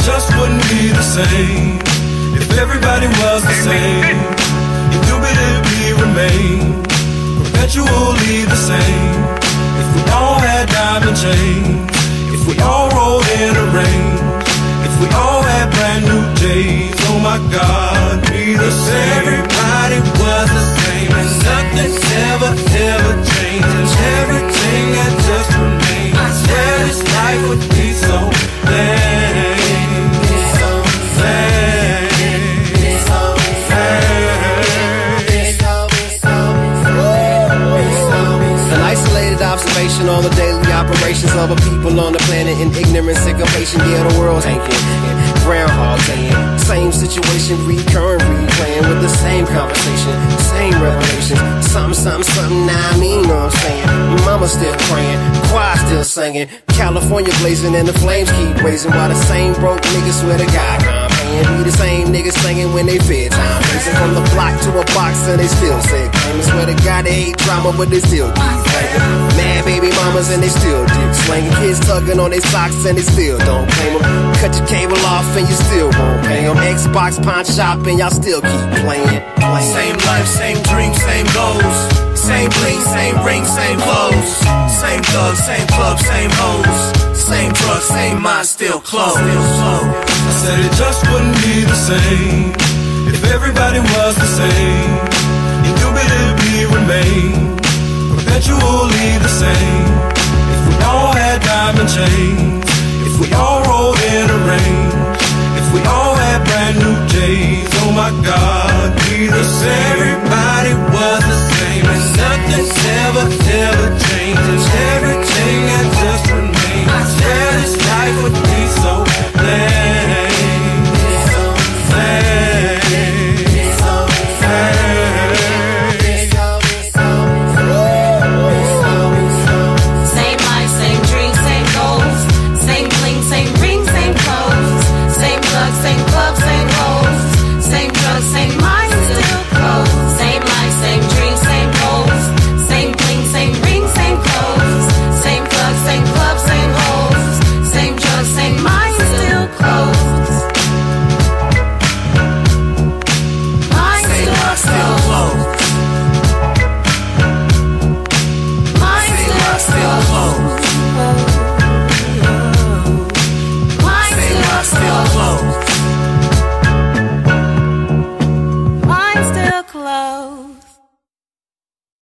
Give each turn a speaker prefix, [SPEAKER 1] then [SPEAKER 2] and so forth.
[SPEAKER 1] just wouldn't be the same if everybody was the same. Indubitably remain perpetually the same. If we all had diamond chains, if we all rolled in a range, if we all had brand new J's, oh my God, be the same. Everybody was the same, and nothing ever changed, and everything had just remained. I swear this life would be so lame, so lame, so lame.
[SPEAKER 2] An isolated observation on the daily operations of a people on the planet in ignorance, syncopation. Yeah, the world's hanking. Groundhog Day, same situation, recurring, replaying with the same conversation, same revelations. Something, now I mean, know what I'm saying? Mama still praying, choir still singing, California blazing, and the flames keep raising. While the same broke niggas swear to God, campaign. Be the same niggas singing when they fed time. Racing from the block to a box, and they still say claiming. Swear to God they hate drama, but they still keep playing. Mad baby mamas, and they still dick slanging. Kids tugging on their socks, and they still don't claim them. Cut your cable off, and you still won't pay them. Xbox, pawn shop, and y'all still keep playing.
[SPEAKER 3] Same life, same dreams, same goals. Same bling, same ring, same clothes. Same thugs, same club, same hoes. Same drugs, same mind, still closed.
[SPEAKER 1] I said it just wouldn't be the same if everybody was the same. Indubitably remain perpetually the same. If we all had diamond chains, if we all rolled in a range, if we all had brand new J's, oh my God, be the same. Everybody was the same, and nothing ever changed.